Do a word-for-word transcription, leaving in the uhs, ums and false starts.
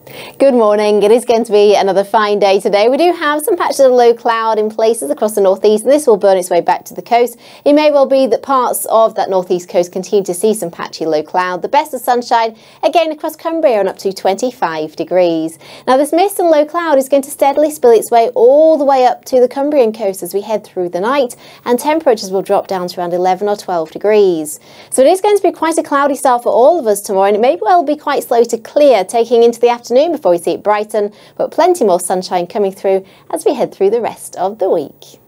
Good morning. It is going to be another fine day today. We do have some patches of low cloud in places across the northeast, and this will burn its way back to the coast. It may well be that parts of that northeast coast continue to see some patchy low cloud. The best of sunshine again across Cumbria and up to twenty-five degrees. Now this mist and low cloud is going to steadily spill its way all the way up to the Cumbrian coast as we head through the night, and temperatures will drop down to around eleven or twelve degrees. So it is going to be quite a cloudy start for all of us tomorrow, and it may well be quite slow to clear taking into the afternoon before we see it brighten, but plenty more sunshine coming through as we head through the rest of the week.